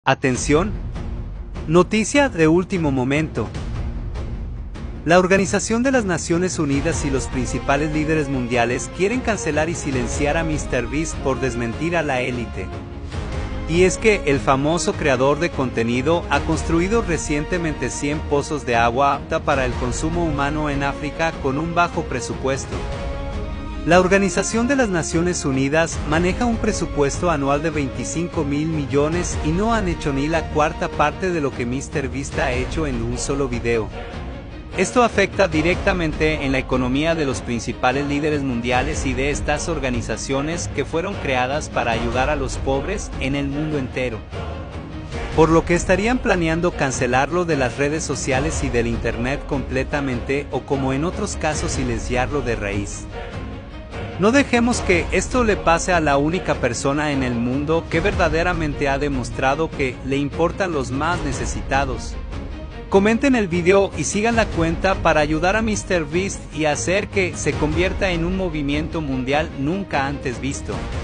Atención. Noticia de último momento. La Organización de las Naciones Unidas y los principales líderes mundiales quieren cancelar y silenciar a MrBeast por desmentir a la élite. Y es que el famoso creador de contenido ha construido recientemente 100 pozos de agua apta para el consumo humano en África con un bajo presupuesto. La Organización de las Naciones Unidas maneja un presupuesto anual de 25.000 millones y no han hecho ni la cuarta parte de lo que MrBeast ha hecho en un solo video. Esto afecta directamente en la economía de los principales líderes mundiales y de estas organizaciones que fueron creadas para ayudar a los pobres en el mundo entero. Por lo que estarían planeando cancelarlo de las redes sociales y del internet completamente o, como en otros casos, silenciarlo de raíz. No dejemos que esto le pase a la única persona en el mundo que verdaderamente ha demostrado que le importan los más necesitados. Comenten el video y sigan la cuenta para ayudar a MrBeast y hacer que se convierta en un movimiento mundial nunca antes visto.